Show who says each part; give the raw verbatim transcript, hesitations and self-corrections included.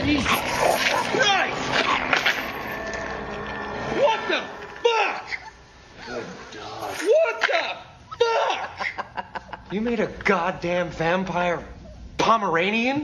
Speaker 1: Jesus Christ! What the fuck?
Speaker 2: Good dog.
Speaker 1: What the fuck?
Speaker 2: You made a goddamn vampire Pomeranian?